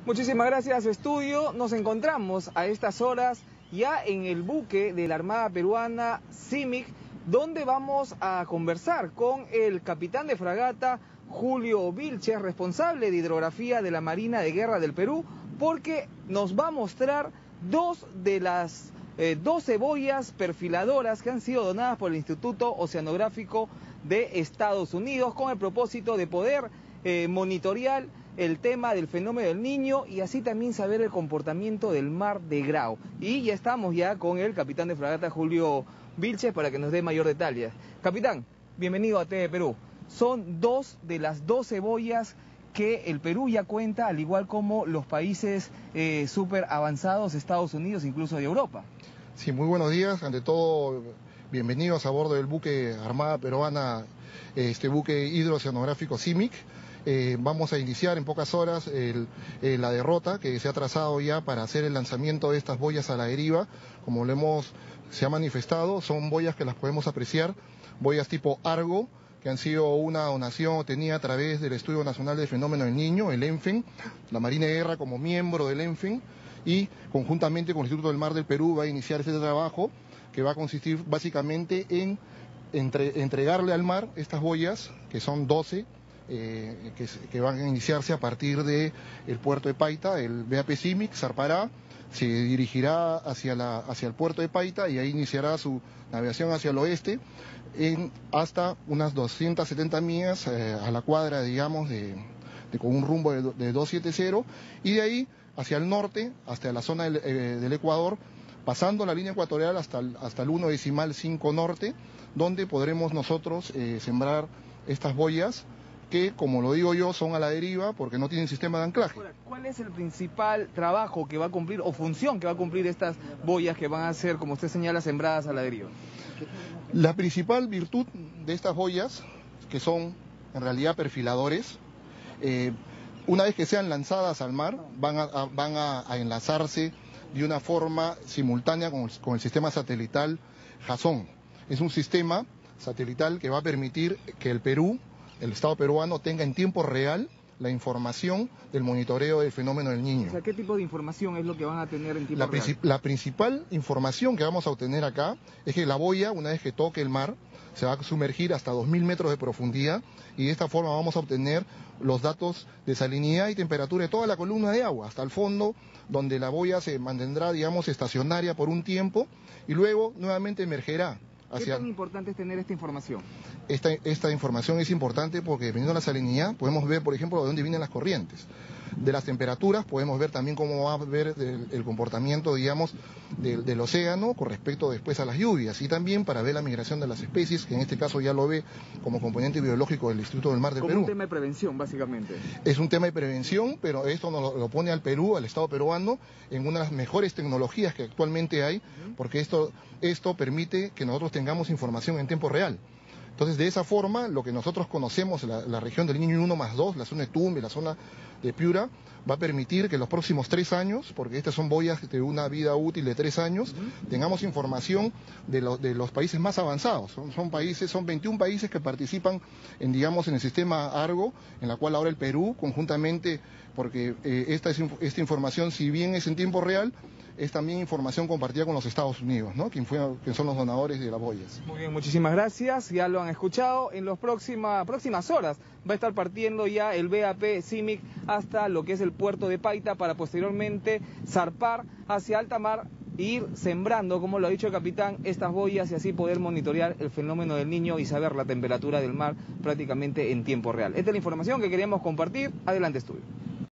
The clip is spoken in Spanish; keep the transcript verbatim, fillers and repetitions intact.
Muchísimas gracias, estudio. Nos encontramos a estas horas ya en el buque de la Armada Peruana CIMIC, donde vamos a conversar con el capitán de fragata Julio Vilches, responsable de hidrografía de la Marina de Guerra del Perú, porque nos va a mostrar dos de las eh, doce boyas perfiladoras que han sido donadas por el Instituto Oceanográfico de Estados Unidos con el propósito de poder eh, monitorear el tema del fenómeno del Niño y así también saber el comportamiento del mar de Grau. Y ya estamos ya con el capitán de fragata Julio Vilches para que nos dé mayor detalle. Capitán, bienvenido a T V Perú. Son dos de las doce boyas que el Perú ya cuenta, al igual como los países eh, súper avanzados, Estados Unidos, incluso de Europa. Sí, muy buenos días. Ante todo, bienvenidos a bordo del buque Armada Peruana, este buque hidrooceanográfico CIMIC. Eh, vamos a iniciar en pocas horas el, eh, la derrota que se ha trazado ya para hacer el lanzamiento de estas boyas a la deriva. Como lo hemos, se ha manifestado, son boyas que las podemos apreciar, boyas tipo Argo, que han sido una donación obtenida a través del Estudio Nacional del Fenómeno del Niño, el ENFEN, la Marina de Guerra como miembro del ENFEN, y conjuntamente con el Instituto del Mar del Perú va a iniciar este trabajo que va a consistir básicamente en entre, entregarle al mar estas boyas, que son doce, Eh, que, que van a iniciarse a partir del puerto de Paita. El B A P CIMIC zarpará, se dirigirá hacia, la, hacia el puerto de Paita y ahí iniciará su navegación hacia el oeste en hasta unas doscientas setenta millas eh, a la cuadra, digamos, de, de, con un rumbo de, de doscientos setenta, y de ahí hacia el norte, hasta la zona del, eh, del Ecuador, pasando la línea ecuatorial hasta el, hasta el uno decimal cinco norte, donde podremos nosotros eh, sembrar estas boyas, que, como lo digo yo, son a la deriva porque no tienen sistema de anclaje. ¿Cuál es el principal trabajo que va a cumplir o función que va a cumplir estas boyas que van a ser, como usted señala, sembradas a la deriva? La principal virtud de estas boyas, que son en realidad perfiladores, eh, una vez que sean lanzadas al mar, van a, a, van a, a enlazarse de una forma simultánea con el, con el sistema satelital Jason. Es un sistema satelital que va a permitir que el Perú, el Estado peruano, tenga en tiempo real la información del monitoreo del fenómeno del Niño. O sea, ¿qué tipo de información es lo que van a tener en tiempo la real? Princip la principal información que vamos a obtener acá es que la boya, una vez que toque el mar, se va a sumergir hasta dos mil metros de profundidad y de esta forma vamos a obtener los datos de salinidad y temperatura de toda la columna de agua, hasta el fondo, donde la boya se mantendrá, digamos, estacionaria por un tiempo y luego nuevamente emergerá. ¿Qué tan importante es tener esta información? Esta, esta información es importante porque dependiendo de la salinidad podemos ver, por ejemplo, de dónde vienen las corrientes. De las temperaturas podemos ver también cómo va a ver el, el comportamiento, digamos, del, del océano con respecto después a las lluvias, y también para ver la migración de las especies, que en este caso ya lo ve como componente biológico del Instituto del Mar del Como Perú. un tema de prevención, básicamente. Es un tema de prevención, pero esto nos lo, lo pone al Perú, al Estado peruano, en una de las mejores tecnologías que actualmente hay, porque esto, esto permite que nosotros tengamos información en tiempo real. Entonces, de esa forma, lo que nosotros conocemos, la, la región del Niño uno más dos, la zona de Tumbe, la zona de Piura, va a permitir que en los próximos tres años, porque estas son boyas de una vida útil de tres años, uh-huh, tengamos información de, lo, de los países más avanzados. Son, son países, son veintiún países que participan en, digamos, en el sistema Argo, en la cual ahora el Perú, conjuntamente, porque eh, esta, es, esta información, si bien es en tiempo real, es también información compartida con los Estados Unidos, ¿no? Quien, fue, quien son los donadores de las boyas. Muy bien, muchísimas gracias, ya lo han escuchado. En las próxima, próximas horas va a estar partiendo ya el B A P CIMIC hasta lo que es el puerto de Paita para posteriormente zarpar hacia alta mar e ir sembrando, como lo ha dicho el capitán, estas boyas y así poder monitorear el fenómeno del Niño y saber la temperatura del mar prácticamente en tiempo real. Esta es la información que queríamos compartir. Adelante, estudio.